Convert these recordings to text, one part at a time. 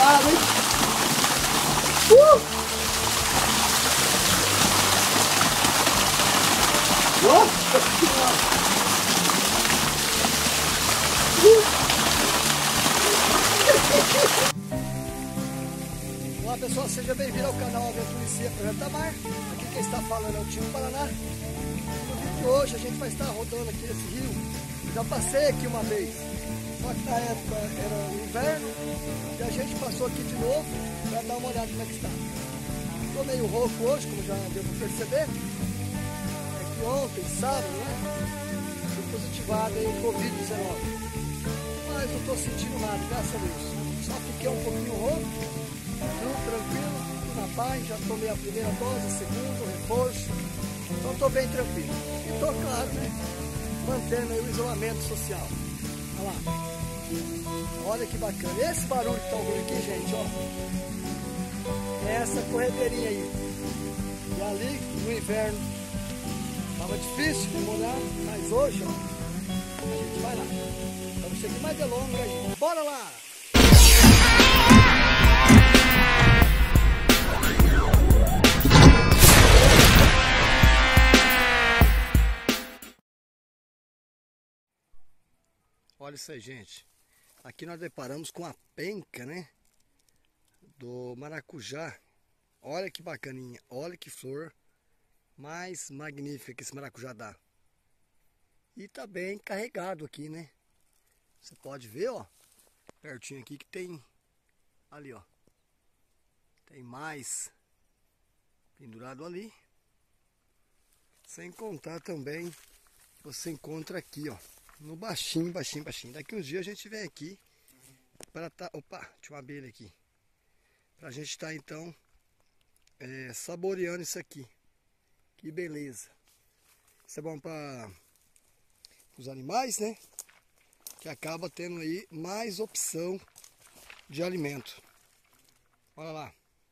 água, hein? Nossa Senhora! Olá pessoal, seja bem-vindo ao canal Aventura e Cia Projeto Tamar. Aqui quem está falando é o Tio Paraná. No vídeo de hoje a gente vai estar rodando aqui esse rio. Já passei aqui uma vez, só que na época era o inverno e a gente passou aqui de novo para dar uma olhada como é que está. Estou meio rouco hoje, como já deu para perceber. É que ontem, sábado, né? Fui positivado em Covid-19. Mas não estou sentindo nada, graças a Deus. Só fiquei um pouquinho rouco, tudo tranquilo, tudo na paz. Já tomei a primeira dose, a segunda, o reforço. Então estou bem tranquilo. E estou, claro, né, mantendo aí o isolamento social. Olha lá. Olha que bacana. Esse barulho que está ouvindo aqui, gente, ó. É essa corredeirinha aí. E ali, no inverno, estava difícil de molhar, mas hoje, ó, a gente vai lá. Vamos seguir mais delongas aí. Bora lá! Olha isso aí, gente. Aqui nós deparamos com a penca, né? Do maracujá. Olha que bacaninha. Olha que flor mais magnífica que esse maracujá dá. E tá bem carregado aqui, né? Você pode ver, ó. Pertinho aqui que tem. Ali, ó. Tem mais pendurado ali. Sem contar também, você encontra aqui, ó. No baixinho, baixinho, baixinho. Daqui uns dias a gente vem aqui para tá. Opa, tinha uma abelha aqui. Pra gente estar então saboreando isso aqui. Que beleza. Isso é bom para os animais, né? Que acaba tendo aí mais opção de alimento. Olha lá.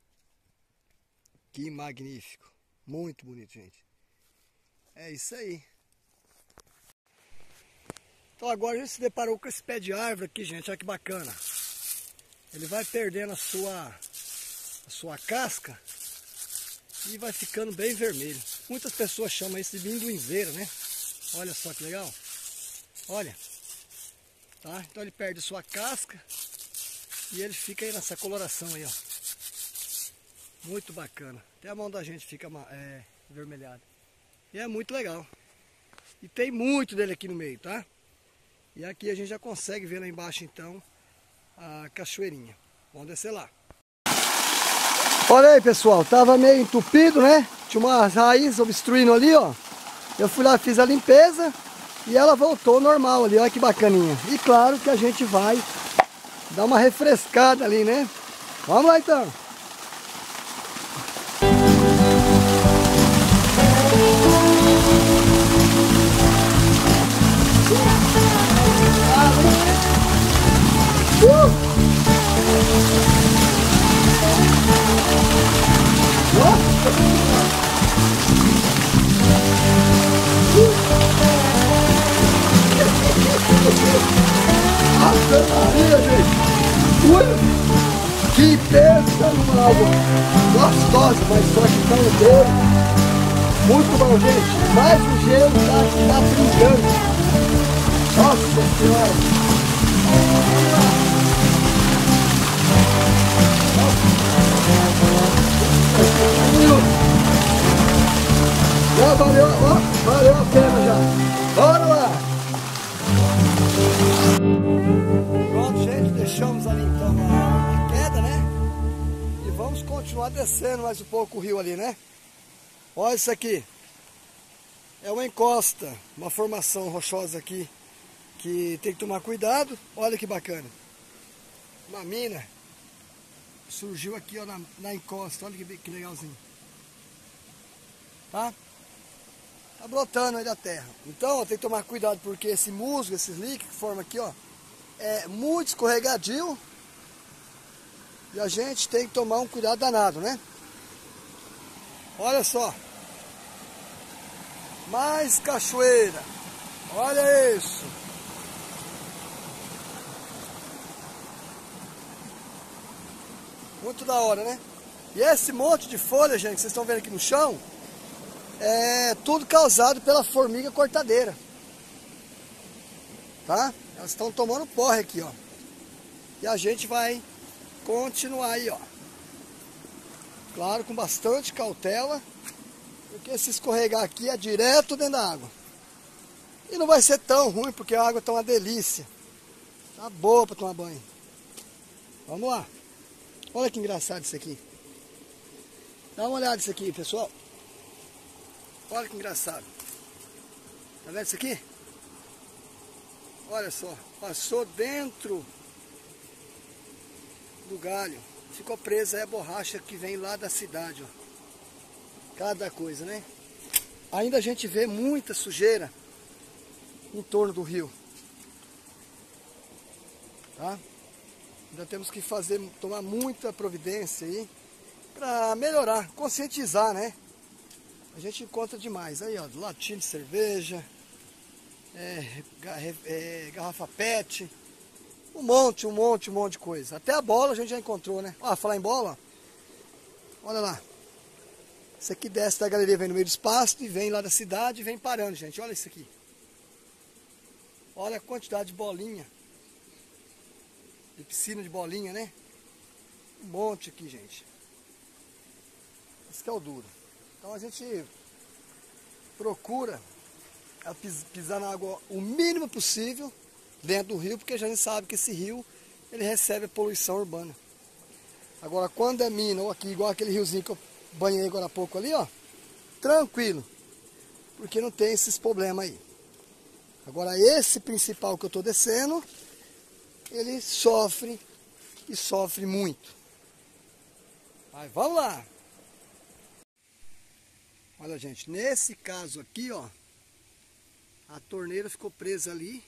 Que magnífico. Muito bonito, gente. É isso aí. Então agora a gente se deparou com esse pé de árvore aqui, gente. Olha que bacana. Ele vai perdendo a sua casca e vai ficando bem vermelho. Muitas pessoas chamam isso de minduinzeira, né? Olha só que legal. Olha. Tá? Então ele perde sua casca e ele fica aí nessa coloração aí, ó. Muito bacana. Até a mão da gente fica avermelhada. E é muito legal. E tem muito dele aqui no meio, tá? E aqui a gente já consegue ver lá embaixo então a cachoeirinha. Vamos descer lá. Olha aí, pessoal, tava meio entupido, né? Tinha uma raiz obstruindo ali, ó. Eu fui lá, fiz a limpeza e ela voltou normal ali, olha que bacaninha. E claro que a gente vai dar uma refrescada ali, né? Vamos lá então. Ave Maria, gente! Que pensa numa água gostosa, mas só que tá no gelo. Muito bom, gente. Mais um gelo tá brincando. Nossa Senhora! Já valeu, ó, valeu a pena já. Bora lá! Pronto, gente, deixamos ali então a queda, né? E vamos continuar descendo mais um pouco o rio ali, né? Olha isso aqui. É uma encosta, uma formação rochosa aqui que tem que tomar cuidado. Olha que bacana. Uma mina surgiu aqui, ó, na encosta. Olha que legalzinho. Tá? Tá brotando aí da terra. Então, ó, tem que tomar cuidado porque esse musgo, esses líquidos que formam aqui, ó, é muito escorregadio. E a gente tem que tomar um cuidado danado, né? Olha só. Mais cachoeira. Olha isso. Muito da hora, né? E esse monte de folha, gente, que vocês estão vendo aqui no chão, é tudo causado pela formiga cortadeira. Tá? Elas estão tomando porre aqui, ó. E a gente vai continuar aí, ó. Claro, com bastante cautela, porque se escorregar aqui é direto dentro da água. E não vai ser tão ruim, porque a água tá uma delícia. Tá boa para tomar banho. Vamos lá. Olha que engraçado isso aqui. Dá uma olhada nisso aqui, pessoal. Olha que engraçado. Tá vendo isso aqui? Olha só. Passou dentro do galho. Ficou presa, é a borracha que vem lá da cidade, ó. Cada coisa, né? Ainda a gente vê muita sujeira em torno do rio. Tá? Ainda temos que tomar muita providência aí para melhorar, conscientizar, né? A gente encontra demais. Aí, ó, latinha de cerveja, garrafa PET, um monte de coisa. Até a bola a gente já encontrou, né? Ó, falar em bola, olha lá. Isso aqui desce da galeria, vem no meio do espaço e vem lá da cidade e vem parando, gente. Olha isso aqui. Olha a quantidade de bolinha. De piscina de bolinha, né? Um monte aqui, gente. Isso que é o duro. Então a gente procura pisar na água o mínimo possível dentro do rio, porque a gente sabe que esse rio ele recebe a poluição urbana. Agora, quando é mina ou aqui, igual aquele riozinho que eu banhei agora há pouco ali, ó, tranquilo, porque não tem esses problemas aí. Agora, esse principal que eu estou descendo, ele sofre e sofre muito. Mas vamos lá. Olha, gente, nesse caso aqui, ó, a torneira ficou presa ali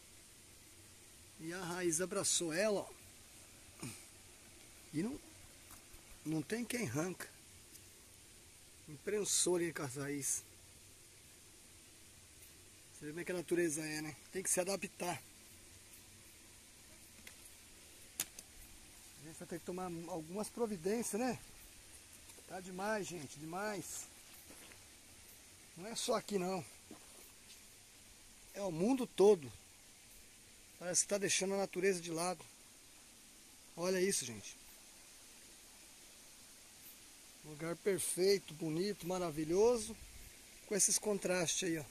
e a raiz abraçou ela, ó. E não tem quem arranca. Imprensou ali com as raízes. Você vê como é que a natureza é, né? Tem que se adaptar. A gente vai ter que tomar algumas providências, né? Tá demais, gente, demais. Não é só aqui, não. É o mundo todo. Parece que está deixando a natureza de lado. Olha isso, gente. Lugar perfeito, bonito, maravilhoso. Com esses contrastes aí, ó.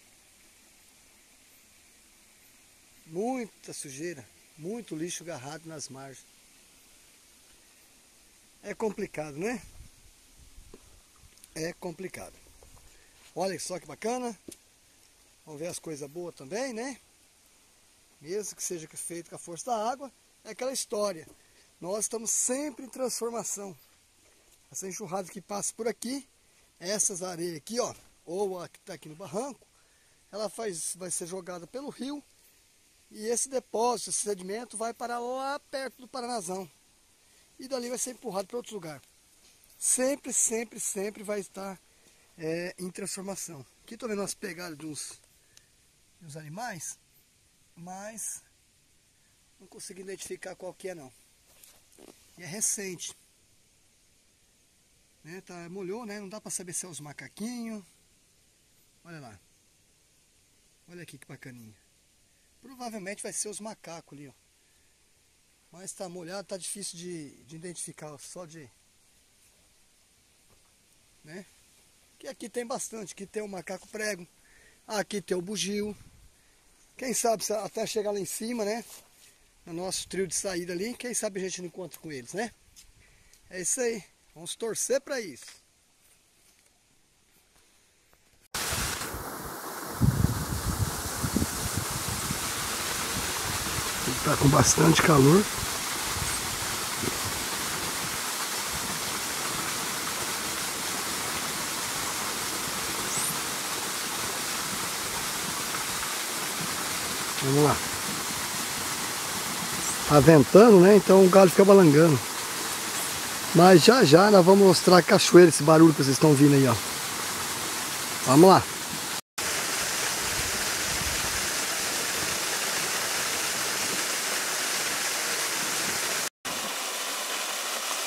Muita sujeira. Muito lixo agarrado nas margens. É complicado, né? É complicado. Olha só que bacana. Vamos ver as coisas boas também, né? Mesmo que seja feito com a força da água, é aquela história. Nós estamos sempre em transformação. Essa enxurrada que passa por aqui, essas areias aqui, ó, ou a que está aqui no barranco, ela vai ser jogada pelo rio e esse depósito, esse sedimento vai parar lá perto do Paranazão. E dali vai ser empurrado para outro lugar. Sempre, sempre, sempre vai estar em transformação. Aqui estou vendo umas pegadas de uns animais, mas não consegui identificar qual que é, não. E é recente. Né? Molhou, né? Não dá para saber se é os macaquinhos. Olha lá. Olha aqui que bacaninha. Provavelmente vai ser os macacos ali, ó. Mas está molhado, tá difícil de identificar, só de... né? Que aqui tem bastante, aqui tem o macaco prego, aqui tem o bugio. Quem sabe até chegar lá em cima, né? No nosso trio de saída ali, quem sabe a gente não encontra com eles, né? É isso aí, vamos torcer para isso. Tá com bastante calor. Vamos lá. Tá ventando, né? Então o galho fica balangando. Mas já já nós vamos mostrar a cachoeira, esse barulho que vocês estão ouvindo aí, ó. Vamos lá.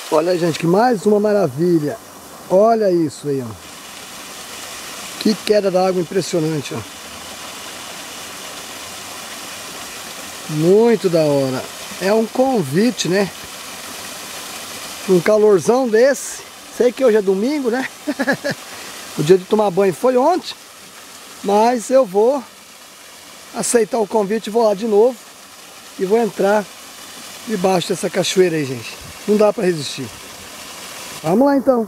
Olha aí, gente, que mais uma maravilha. Olha isso aí, ó. Que queda d'água impressionante, ó. Muito da hora. É um convite, né? Um calorzão desse. Sei que hoje é domingo, né? O dia de tomar banho foi ontem. Mas eu vou aceitar o convite e vou lá de novo. E vou entrar debaixo dessa cachoeira aí, gente. Não dá pra resistir. Vamos lá então.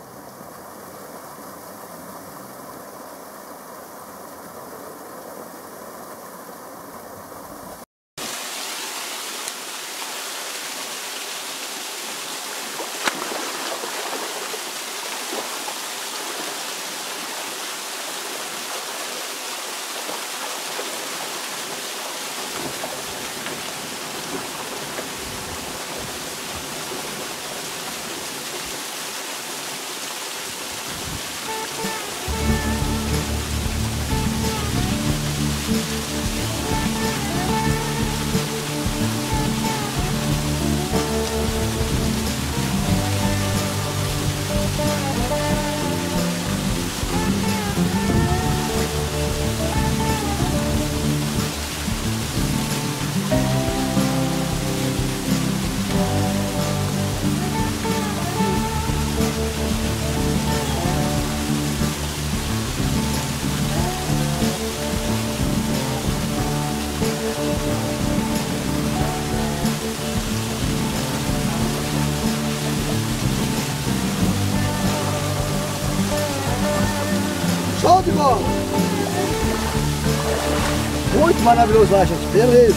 Show de bola! Muito maravilhoso lá, gente. Beleza!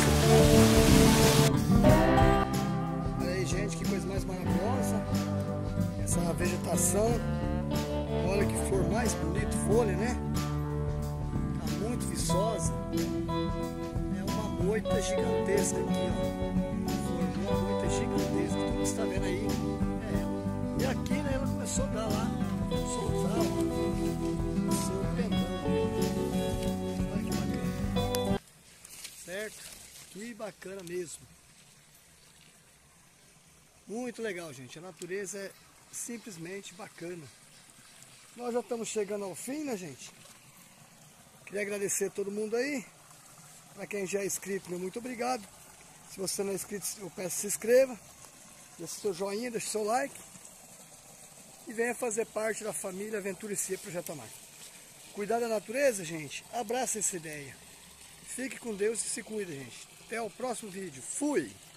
Olha aí, gente, que coisa mais maravilhosa. Essa vegetação. Olha que flor mais bonita, folha, né? Tá muito viçosa. É uma moita gigantesca aqui, ó. Uma moita gigantesca. Tudo que você está vendo aí é ela. E aqui, né, ela começou a dar lá. Soltar, ó. Seu pendão. Olha que bacana. Certo? Que bacana mesmo. Muito legal, gente. A natureza é simplesmente bacana. Nós já estamos chegando ao fim, né, gente? Queria agradecer a todo mundo aí. Para quem já é inscrito, meu muito obrigado. Se você não é inscrito, eu peço que se inscreva. Deixe seu joinha, deixe seu like. E venha fazer parte da família Aventuricia Projeto Amar. Cuidar da natureza, gente? Abraça essa ideia. Fique com Deus e se cuida, gente. Até o próximo vídeo. Fui!